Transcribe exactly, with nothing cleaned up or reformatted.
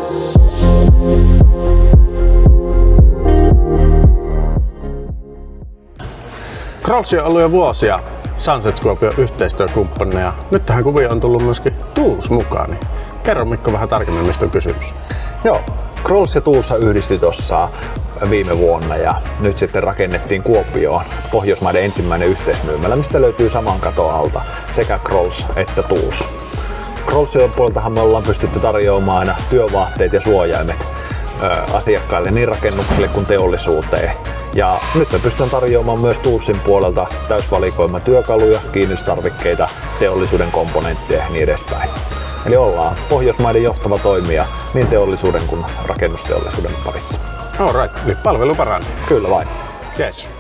Crolls on ollut jo vuosia Sunset Kuopion yhteistyökumppanina ja nyt tähän kuvioon on tullut myöskin Tools mukaan. Niin kerro Mikko vähän tarkemmin, mistä on kysymys. Joo, Crolls ja Tools yhdistyi tuossa viime vuonna ja nyt sitten rakennettiin Kuopioon Pohjoismaiden ensimmäinen yhteismyymälä, mistä löytyy saman katon alta sekä Crolls että Tools. Crollsin puoleltahan me ollaan pystytty tarjoamaan aina työvaatteet ja suojaimet ö, asiakkaille niin rakennuksille kuin teollisuuteen. Ja nyt me pystytään tarjoamaan myös Toolsin puolelta täysvalikoima työkaluja, kiinnitystarvikkeita, teollisuuden komponentteja ja niin edespäin. Eli ollaan Pohjoismaiden johtava toimija niin teollisuuden kuin rakennusteollisuuden parissa. All right, eli palvelu paranee. Kyllä vain. Yes.